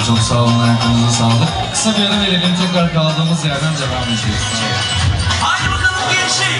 Çok sağ olun, ayaklarınıza sağlık. Kısa bir ara verelim, tekrar kaldığımız yerden devam edeceğiz. Haydi bakalım gençlik.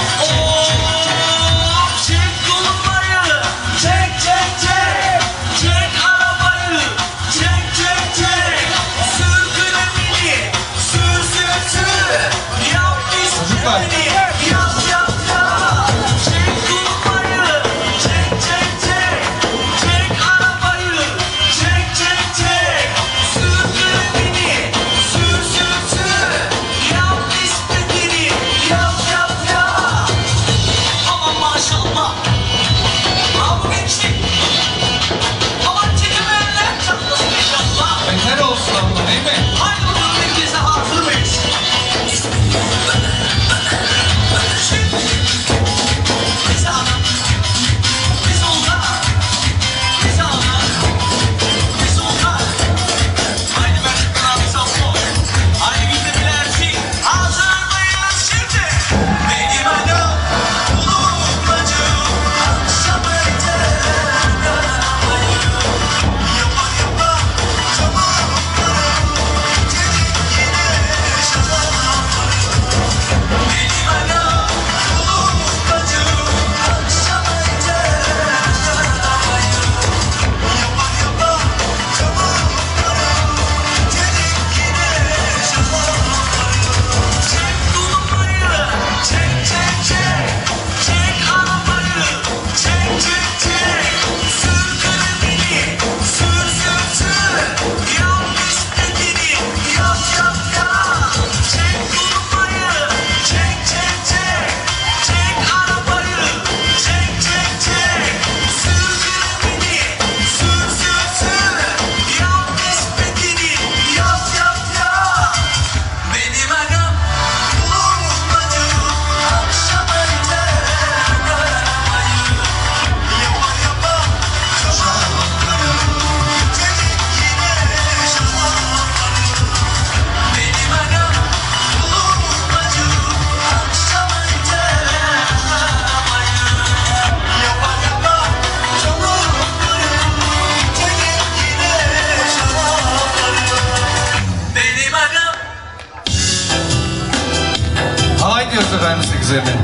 Çek kolunları, çek çek çek. Çek arabayı, çek çek çek. Sür kremini, sür sür sür. Yap istediğini, yap yap yap. Çek kolunları, çek çek çek. Çek arabayı, çek çek çek. Sür kremini, sür sür sür. Yap istediğini, yap yap yap. Aman maşallah. Bravo gençlik. Aman çekemeyenler çatlasın inşallah. Beter olsun ama, değil mi? Haydi bakalım herkese hazır mıyız? Bir sağda, bir solda, bir sağda, bir solda. Haydi ben şıkkına bir safo. Haydi gitmelersin. Hazır mıyız şimdi? Benim anam, kulum bacım. Akşam erken arabayı. Yapa yapa, çabuk yine şaşamayı. Benim anam, kulum bacım. Akşam erken arabayı. Yapa yapa, çabuk yine şaşamayı. Çek kulunmayı, çek çek çek. Çek arabayı, çek çek çek. Sür kremini, sür sür sür. Yap istediğini, yap yap yap. Çek kulunmayı, çek çek çek. Çek arabayı, çek çek çek. Sür kremini, sür sür sür. Yap istediğini, yap yap yap. Benim anam, kulum bacım. Akşam erken arabayı. Yapa yapa, çabukları. Çelik yine şaşamayı. Benim anam, kulum bacım. Akşam erken arabayı. Yapa yapa, çabukları. Çelik yine şaşamayı. Benim anam. Haydi diyoruz efendim size güzelim.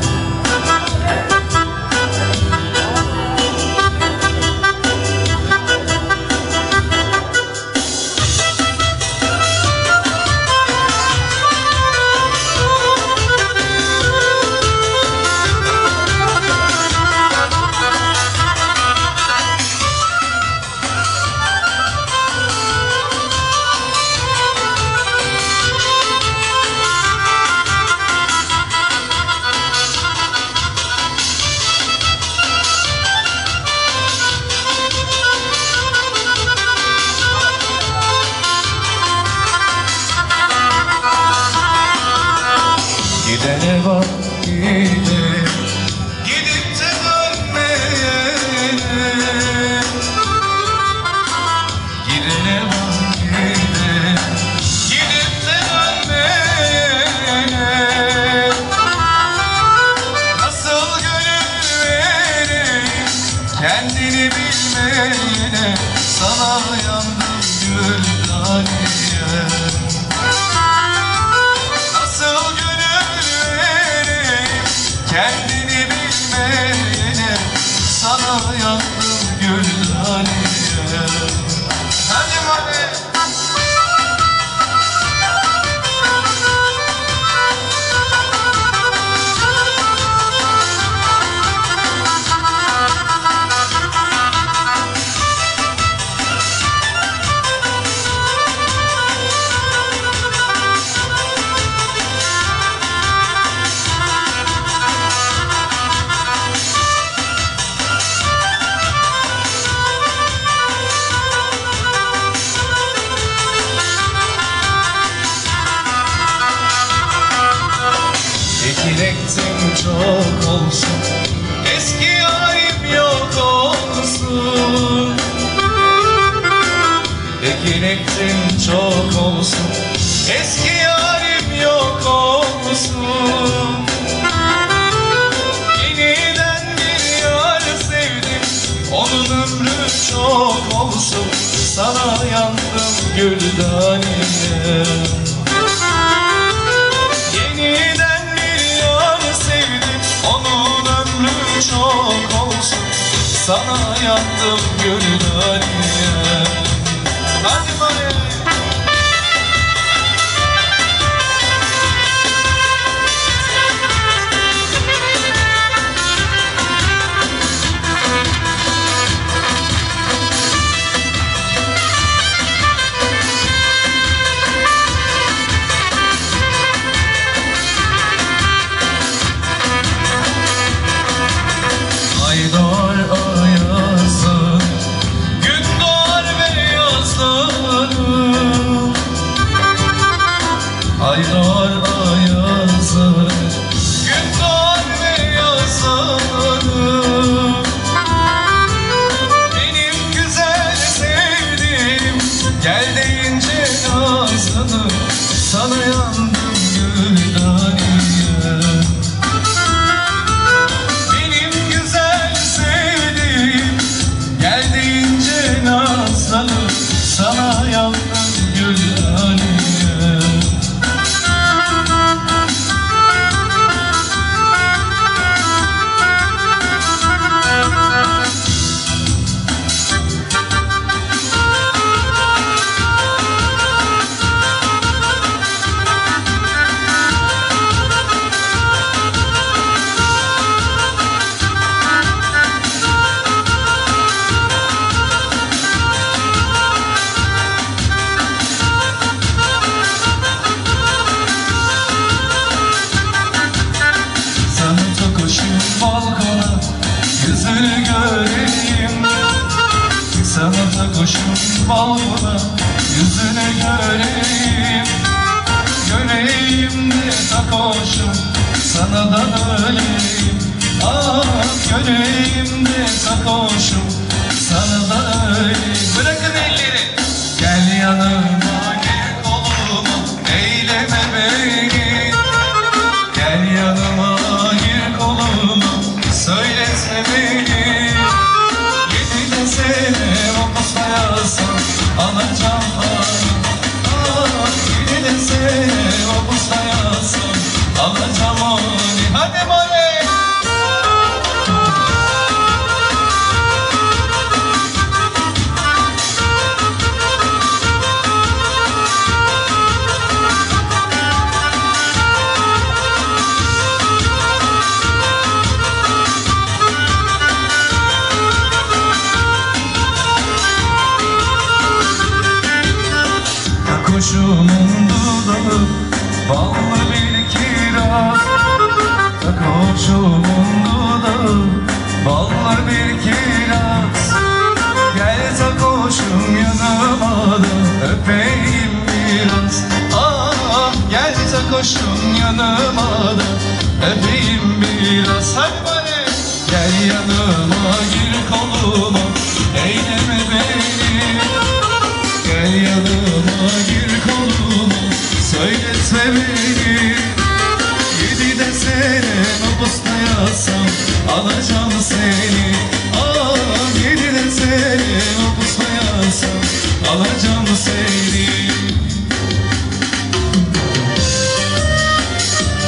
Gidene bak gide, gidip de dönmeyene. Gidene bak gide, gidip de dönmeyene. Nasıl gönül vereyim kendini bilmeyene. Sana yandım gül taniye. Nasıl gönül vereyim kendini bilmeyene. Sana yandım gül taniye. Hadi hadi. Dilektim çok olsun, eski yarim yok olsun. Dilektim çok olsun, eski yarim yok olsun. Yeniden bir yar sevdim, onun ömrü çok olsun. Sana yandım güldaniyem. Yeniden bir yar sevdim, onun ömrü çok olsun. Sana yandım güldaniyem. Hadi bari. Ay doğar ayazın, gün doğar ve yazlarım. Ay doğar ayazın, gün doğar ve yazlarım. Benim güzel sevdiğim, gel deyince nazlanır. Sana yandım güldaniyem. Benim güzel sevdiğim, gel deyince nazlanır. Sana yandım güldaniyem. Sana tokuşum balkona, yüzünü göreyim. Sana tokuşum balkona, yüzünü göreyim. Göreyim de takoşum, sana da öleyim. Ah göreyim de takoşum, sana da öleyim. Bırakın elleri. Gel yanıma, gel koluma, eyleme beni. Gel yanıma, gir koluma, söyletme beni. Yedide sene omuzda yazsam, alacağım ağrım. Ah, yedide sene omuzda yazsam, alacağım onu. Hadi bari. Takoşumun dudağı, ballı bir kiraz. Takoşumun dudağı, ballı bir kiraz. Gel takoşum yanıma da öpeyim biraz. Ah gel takoşum yanıma da öpeyim biraz. Hadi bari. Gel yanıma, gir koluma, eyleme beni. Gel yanıma, gir koluma, söyletme beni. Yedide sene nüfusta yazsam, alacağım seni. Ah yedide sene nüfusta yazsam, alacağım seni.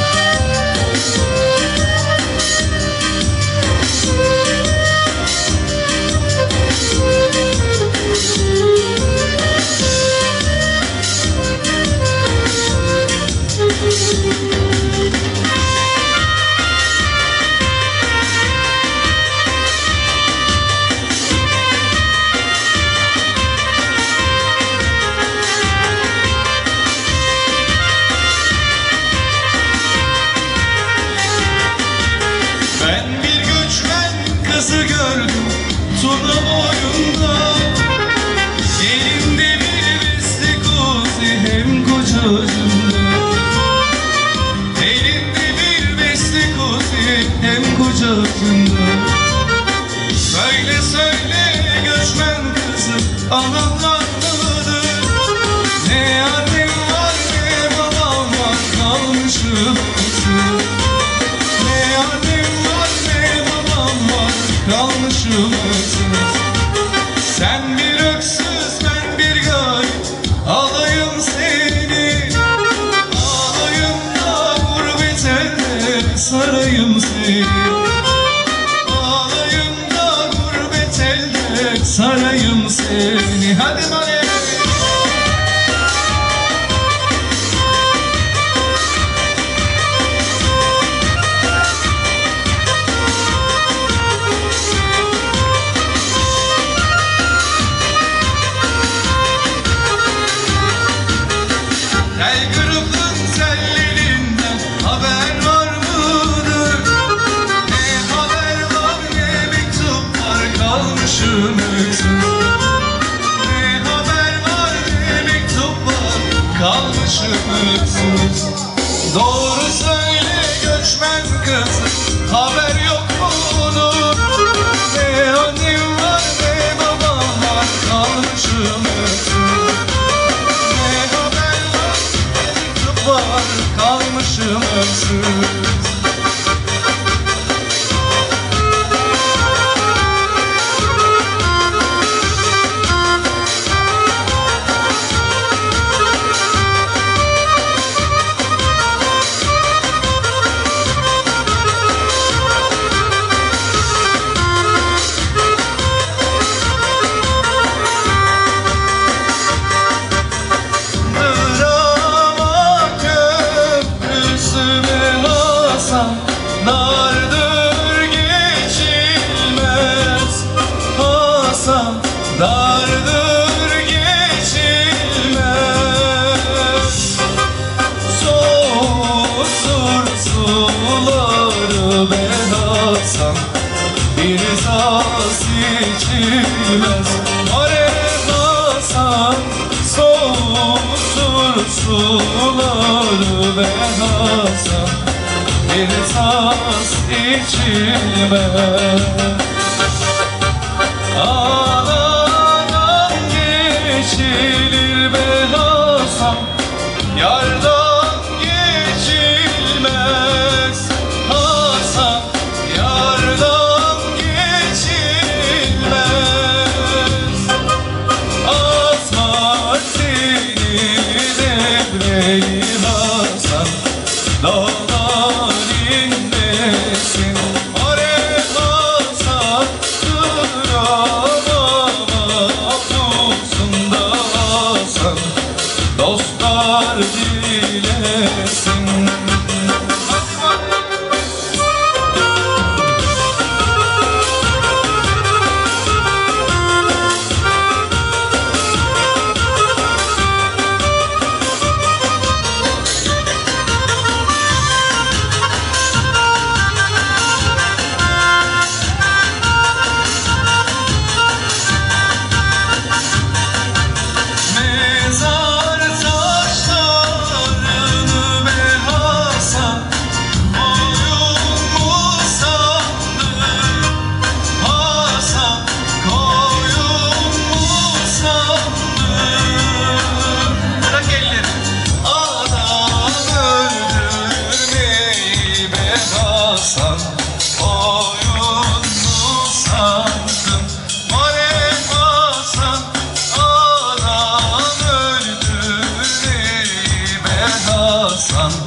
Tel kırıklık tellerinden haber var mıdır? Ne haber var ne mektuplar kalmışım öksüz. Ne haber var ne mektuplar kalmışım öksüz. Doğru söyle göçmen kızım, haber yok mudur? Ne annem var ne babam var kalmışım öksüz. Ne haber var ne mektup var kalmışım öksüz. Dardır geçilmez Hasan, dardır geçilmez. Soğutur suları be Hasan, bir saz içilmez. Are Hasan, soğutur suları be Hasan, bir saz içilmez. Anadan geçilir be Hasan, yardan geçilmez. Hasan, yardan geçilmez. Asma seni devreli Hasan, dağlar inmesin. Are Hasan, duramam uzunda Hasan, dostlar dilesin. Hasan, oyun mu sandın? Are Hasan, adam öldü be Hasan.